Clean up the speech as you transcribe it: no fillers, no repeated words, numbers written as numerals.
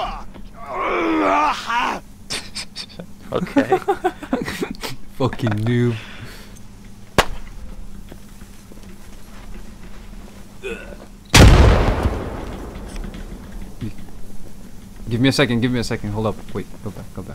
Okay. Fucking noob. Give me a second, hold up, wait, go back.